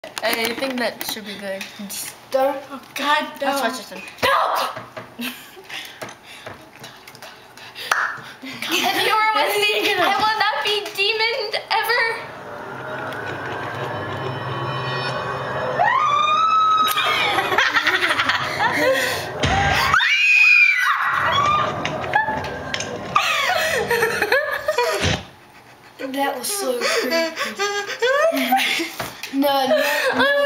I think that should be good. Don't. Oh God, no. That's Rochester. No! If you were with me, I will not be demoned ever. That was so creepy. No.